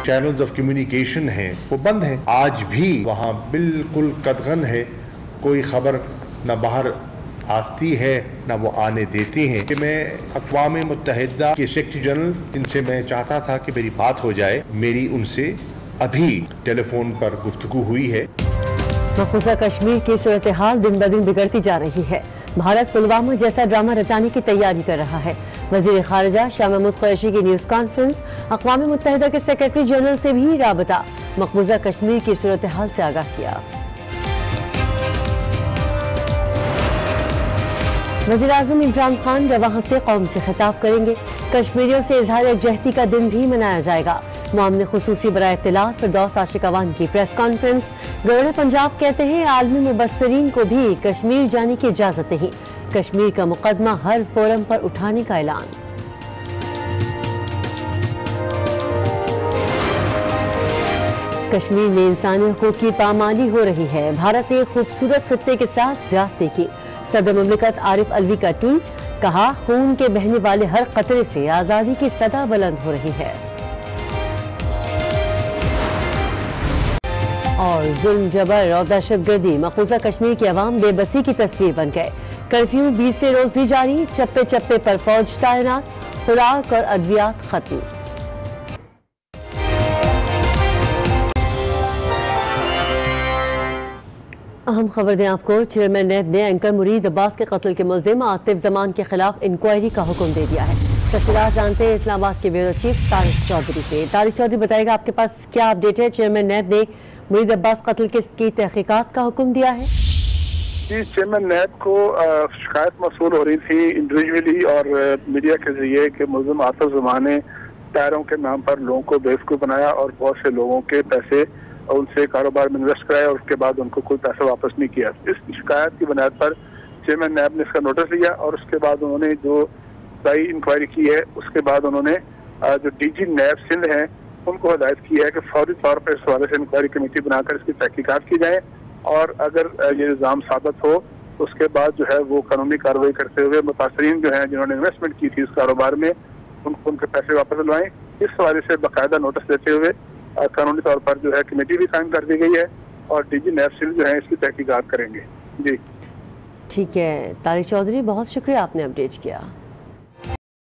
Channels of communication हैं वो बंद हैं। आज भी वहाँ बिल्कुल कतगन है, कोई खबर न बाहर आती है न वो आने देती हैं। कि मैं अक़वाम मुत्तहिदा के सेक्रेटरी जनरल, जिनसे मैं चाहता था कि मेरी बात हो जाए, मेरी उनसे अभी टेलीफोन पर गुफ्तगू हुई है। मक़बूजा कश्मीर की सूरत हाल दिन ब दिन बिगड़ती जा रही है। भारत पुलवामा जैसा ड्रामा रचाने की तैयारी कर रहा है। वज़ीर ख़ारिजा शाह महमूद क़ुरैशी की न्यूज़ कॉन्फ्रेंस, अक़वाम मुत्तहिदा के सेक्रेटरी जनरल से भी राबता, मक़बूजा कश्मीर की सूरत हाल से आगाह किया। वज़ीर आज़म इमरान खान रवां हफ्ते कौम से खिताब करेंगे। कश्मीरियों से इज़हार यकजहती का दिन भी मनाया जाएगा। मुआमले खुसूसी बराए इत्तिलाअत फिरदौस आशिक अवान की प्रेस कॉन्फ्रेंस। गवर्नर पंजाब कहते हैं आलमी मुबस्सिरीन को भी कश्मीर जाने की इजाज़त नहीं। कश्मीर का मुकदमा हर फोरम पर उठाने का ऐलान। कश्मीर में इंसानी हुकूक की पामाली हो रही है। भारत ने खूबसूरत खित्ते के साथ ज़्यादती की। सदर मुमलिकत आरिफ अलवी का ट्वीट, कहा खून के बहने वाले हर कतरे से आज़ादी की सदा बुलंद हो रही है। और जुल्म जबर और दहशतगर्दी, मक़बूजा कश्मीर की अवाम बेबसी की तस्वीर बन गए। कर्फ्यू 20वें रोज भी जारी, चप्पे चप्पे पर फौज तैनात, खुराक और अद्वियात खत्म। अहम खबर दें आपको, चेयरमैन नैब ने एंकर मुरीद अब्बास के कत्ल के मुल्जिम आतिफ जमान के खिलाफ इंक्वायरी का हुक्म दे दिया है। तफसीलात जानते हैं इस्लामाबाद के ब्यूरो चीफ तारिक चौधरी से। तारिक चौधरी, बताएगा आपके पास क्या अपडेट है? चेयरमैन नैब ने मुरीद अब्बास कत्ल की तहकीकात का हुक्म दिया है। जी, चेयरमैन नैब को शिकायत मौसूल हो रही थी इंडिविजुअली और मीडिया के जरिए कि मुल्जिम आतिफ जमान ने टायरों के नाम पर लोगों को बेवकूफ बनाया और बहुत से लोगों के पैसे उनसे कारोबार में इन्वेस्ट कराया और उसके बाद उनको कोई पैसा वापस नहीं किया। इस शिकायत की बुनियाद पर चेयरमैन नैब ने इसका नोटिस लिया और उसके बाद उन्होंने जो सही इंक्वायरी की है, उसके बाद उन्होंने जो डीजी नैब सिंध हैं उनको हिदायत की है कि फौरी तौर पर इस हवाले से इंक्वायरी कमेटी बनाकर इसकी तहकीकात की जाए और अगर ये इल्ज़ाम साबित हो तो उसके बाद जो है वो कानूनी कार्रवाई करते हुए मुतासरीन जो हैं जिन्होंने इन्वेस्टमेंट की थी इस कारोबार में उनको उनके पैसे वापस दिलवाएं। इस हवाले से बाकायदा नोटिस देते हुए कानूनी तौर पर जो है कमेटी भी कायम कर दी गई है और डीजी नैब सिंध जो है इसकी तहकीकात करेंगे। जी ठीक है तारिक चौधरी, बहुत शुक्रिया, आपने अपडेट किया।